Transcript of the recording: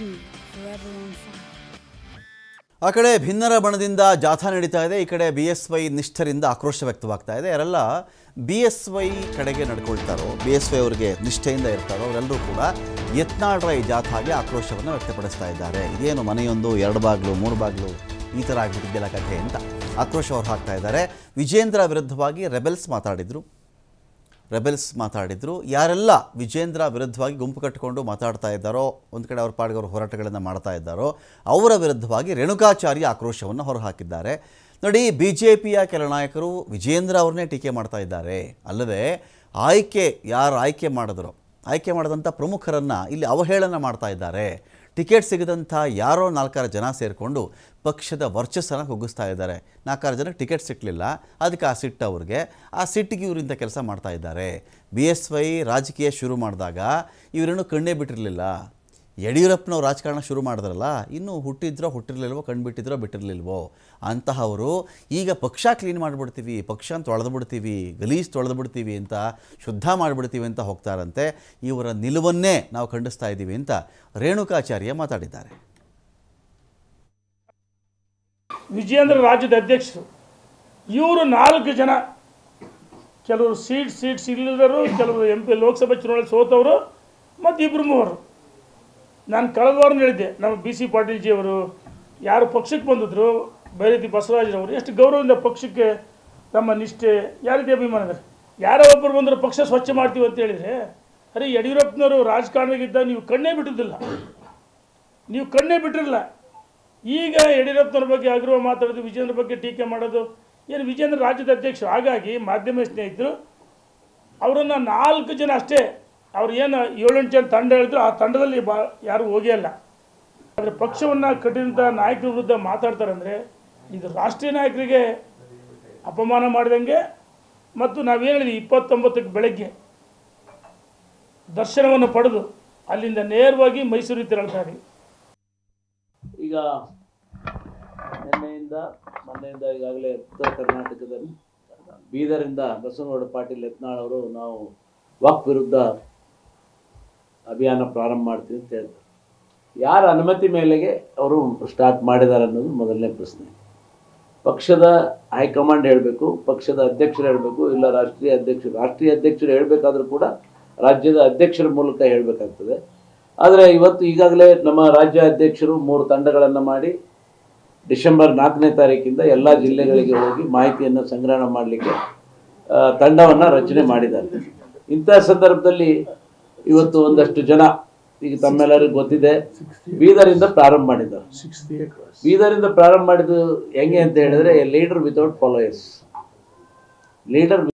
forever on fire. ಆ ಕಡೆ ಭಿನ್ನರ ಬಣದಿಂದ ಜಾಥಾ ನಡೀತಾ ಇದೆ, ಈ ಕಡೆ BSY ನಿಷ್ಠರಿಂದ ಆಕ್ರೋಶ ವ್ಯಕ್ತವಾಗ್ತಾ ಇದೆ. ಯಾರೆಲ್ಲ BSY ಕಡೆಗೆ ನಡ್ಕೊಳ್ತಾರೋ, BSY ಅವರಿಗೆ ನಿಷ್ಠೆಯಿಂದ ಇರ್ತಾರೋ ಅವರೆಲ್ಲರೂ ಕೂಡ ಯತ್ನಾಳ್ರ ಈ ಜಾಥಾಗೆ ಆಕ್ರೋಶವನ್ನು ವ್ಯಕ್ತಪಡಿಸ್ತಾ ಇದ್ದಾರೆ. ಇದೇನು ಮನೆಯೊಂದು 2 ಬಾಗಿಲು 3 ಬಾಗಿಲು ಈ ಥರ ಆಗಿಬಿಟ್ಟಿದ್ದೆಲ್ಲ ಕಥೆ ಅಂತ ಆಕ್ರೋಶ ಹೊರ ಹಾಕ್ತಾ ಇದ್ದಾರೆ. ವಿಜೇಂದ್ರ ವಿರುದ್ಧವಾಗಿ ರೆಬೆಲ್ಸ್ ಮಾತಾಡಿದ್ರು. ಯಾರೆಲ್ಲ ವಿಜೇಂದ್ರ ವಿರುದ್ಧವಾಗಿ ಗುಂಪು ಕಟ್ಟಿಕೊಂಡು ಮಾತಾಡ್ತಾ ಇದ್ದಾರೋ, ಒಂದು ಕಡೆ ಅವ್ರ ಪಾಡಿಗೆ ಅವರು ಹೋರಾಟಗಳನ್ನು ಮಾಡ್ತಾ ಇದ್ದಾರೋ ಅವರ ವಿರುದ್ಧವಾಗಿ ರೇಣುಕಾಚಾರ್ಯ ಆಕ್ರೋಶವನ್ನು ಹೊರಹಾಕಿದ್ದಾರೆ. ನೋಡಿ, BJPಯ ಕೆಲ ನಾಯಕರು ವಿಜೇಂದ್ರ ಅವ್ರನ್ನೇ ಟೀಕೆ ಮಾಡ್ತಾ ಇದ್ದಾರೆ. ಅಲ್ಲದೆ ಯಾರು ಆಯ್ಕೆ ಮಾಡಿದಂಥ ಪ್ರಮುಖರನ್ನು ಇಲ್ಲಿ ಅವಹೇಳನ ಮಾಡ್ತಾ ಇದ್ದಾರೆ. ಟಿಕೆಟ್ ಸಿಗದಂಥ ಯಾರೋ 4 ಜನ ಸೇರಿಕೊಂಡು ಪಕ್ಷದ ವರ್ಚಸ್ಸನ್ನು ಕುಗ್ಗಿಸ್ತಾ ಇದ್ದಾರೆ. 4 ಜನಕ್ಕೆ ಟಿಕೆಟ್ ಸಿಕ್ಕಲಿಲ್ಲ, ಅದಕ್ಕೆ ಆ ಸಿಟ್ಟು ಅವ್ರಿಗೆ, ಆ ಸಿಟ್ಟಿಗೆ ಇವರಿಂದ ಕೆಲಸ ಮಾಡ್ತಾ ಇದ್ದಾರೆ. BSY ರಾಜಕೀಯ ಶುರು ಮಾಡಿದಾಗ ಇವರೇನು ಕಣ್ಣೇ ಬಿಟ್ಟಿರಲಿಲ್ಲ. ಯಡಿಯೂರಪ್ಪನವ್ರು ರಾಜಕಾರಣ ಶುರು ಮಾಡಿದ್ರಲ್ಲ, ಇನ್ನೂ ಹುಟ್ಟಿರಲಿಲ್ವೋ ಬಿಟ್ಟಿರಲಿಲ್ವೋ ಅಂತಹವರು ಈಗ ಪಕ್ಷ ಕ್ಲೀನ್ ಮಾಡಿಬಿಡ್ತೀವಿ, ಪಕ್ಷ ತೊಳೆದುಬಿಡ್ತೀವಿ, ಗಲೀಜು ತೊಳೆದುಬಿಡ್ತೀವಿ ಅಂತ, ಶುದ್ಧ ಮಾಡಿಬಿಡ್ತೀವಿ ಅಂತ ಹೋಗ್ತಾರಂತೆ. ಇವರ ನಿಲುವನ್ನೇ ನಾವು ಖಂಡಿಸ್ತಾ ಇದ್ದೀವಿ ಅಂತ ರೇಣುಕಾಚಾರ್ಯ ಮಾತಾಡಿದ್ದಾರೆ. ವಿಜೇಂದ್ರ ರಾಜ್ಯದ ಅಧ್ಯಕ್ಷರು ಇವರು 4 ಜನ, ಕೆಲವರು ಸೀಟ್ಸ್ ಇಲ್ಲದರು, ಕೆಲವರು MP ಲೋಕಸಭೆ ಚುನಾವಣೆ ಸೋತವರು, ಮತ್ತು 2-3. ನಾನು ಕಳೆದ ವಾರ ಹೇಳಿದ್ದೆ, ನಮ್ಮ BC ಪಾಟೀಲ್ ಜಿ ಅವರು ಯಾರು ಪಕ್ಷಕ್ಕೆ ಬಂದಿದ್ರು, ಬೈರತಿ ಬಸವರಾಜರವರು ಎಷ್ಟು ಗೌರವದಿಂದ ಪಕ್ಷಕ್ಕೆ ತಮ್ಮ ನಿಷ್ಠೆ, ಯಾವ ರೀತಿ ಅಭಿಮಾನ ಇದೆ. ಯಾರೋ ಒಬ್ಬರು ಬಂದರೂ ಪಕ್ಷ ಸ್ವಚ್ಛ ಮಾಡ್ತೀವಿ ಅಂತ ಹೇಳಿದರೆ, ಅರೆ ಯಡಿಯೂರಪ್ಪನವರು ರಾಜಕಾರಣಕ್ಕಿದ್ದಾಗ ನೀವು ಕಣ್ಣೇ ಬಿಟ್ಟಿರಲಿಲ್ಲ. ಈಗ ಯಡಿಯೂರಪ್ಪನವ್ರ ಬಗ್ಗೆ ಅಗೌರವ ಮಾತಾಡೋದು, ವಿಜೇಂದ್ರ ಬಗ್ಗೆ ಟೀಕೆ ಮಾಡೋದು, ಏನು ವಿಜೇಂದ್ರ ರಾಜ್ಯದ ಅಧ್ಯಕ್ಷರು. ಹಾಗಾಗಿ ಮಾಧ್ಯಮ ಸ್ನೇಹಿತರು ಅವರನ್ನು 4 ಜನ ಅಷ್ಟೇ, ಅವ್ರು ಏನು 7-8 ಜನ ತಂಡ ಹೇಳಿದ್ರು, ಆ ತಂಡದಲ್ಲಿ ಯಾರೂ ಹೋಗೇ ಇಲ್ಲ. ಆದರೆ ಪಕ್ಷವನ್ನು ಕಟ್ಟಿದಂಥ ನಾಯಕರ ವಿರುದ್ಧ ಮಾತಾಡ್ತಾರೆ ಅಂದರೆ ಇದು ರಾಷ್ಟ್ರೀಯ ನಾಯಕರಿಗೆ ಅಪಮಾನ ಮಾಡಿದಂಗೆ. ಮತ್ತು ನಾವೇನು ಹೇಳಿದ್ವಿ, 29ಕ್ಕೆ ಬೆಳಗ್ಗೆ ದರ್ಶನವನ್ನು ಪಡೆದು ಅಲ್ಲಿಂದ ನೇರವಾಗಿ ಮೈಸೂರಿಗೆ ತೆರಳ್ತಾ ಇದ್ದೀವಿ. ಈಗ ಮೊನ್ನೆಯಿಂದ ಈಗಾಗಲೇ ಉತ್ತರ ಕರ್ನಾಟಕದಲ್ಲಿ ಬೀದರಿಂದ ಬಸವನಗೌಡ ಪಾಟೀಲ್ ಯತ್ನಾಳ್ ಅವರು ನಾವು ವಕ್ಫ್ ವಿರುದ್ಧ ಅಭಿಯಾನ ಪ್ರಾರಂಭ ಮಾಡ್ತೀವಿ ಅಂತ ಹೇಳಿದ್ರು. ಯಾರ ಅನುಮತಿ ಮೇಲೆಗೆ ಅವರು ಸ್ಟಾರ್ಟ್ ಮಾಡಿದ್ದಾರೆ ಅನ್ನೋದು ಮೊದಲನೇ ಪ್ರಶ್ನೆ. ಪಕ್ಷದ ಹೈಕಮಾಂಡ್ ಹೇಳಬೇಕು, ಪಕ್ಷದ ಅಧ್ಯಕ್ಷರು ಹೇಳಬೇಕು, ಇಲ್ಲ ರಾಷ್ಟ್ರೀಯ ಅಧ್ಯಕ್ಷರು ಹೇಳಬೇಕಾದ್ರೂ ಕೂಡ ರಾಜ್ಯದ ಅಧ್ಯಕ್ಷರ ಮೂಲಕ ಹೇಳಬೇಕಾಗ್ತದೆ. ಆದರೆ ಇವತ್ತು ಈಗಾಗಲೇ ನಮ್ಮ ರಾಜ್ಯ ಅಧ್ಯಕ್ಷರು 3 ತಂಡಗಳನ್ನು ಮಾಡಿ ಡಿಸೆಂಬರ್ 4ನೇ ತಾರೀಕಿಂದ ಎಲ್ಲ ಜಿಲ್ಲೆಗಳಿಗೆ ಹೋಗಿ ಮಾಹಿತಿಯನ್ನು ಸಂಗ್ರಹಣ ಮಾಡಲಿಕ್ಕೆ ತಂಡವನ್ನು ರಚನೆ ಮಾಡಿದ್ದಾರೆ. ಇಂಥ ಸಂದರ್ಭದಲ್ಲಿ ಇವತ್ತು ಒಂದಷ್ಟು ಜನ, ಈಗ ತಮ್ಮೆಲ್ಲರಿಗೂ ಗೊತ್ತಿದೆ, ಬೀದರಿಂದ ಪ್ರಾರಂಭ ಮಾಡಿದ್ದಾರೆ. ಬೀದರಿಂದ ಪ್ರಾರಂಭ ಮಾಡಿದ್ದು ಹೆಂಗೆ ಅಂತ ಹೇಳಿದ್ರೆ, ಲೀಡರ್ ವಿತೌಟ್ ಫಾಲೋಯರ್ಸ್.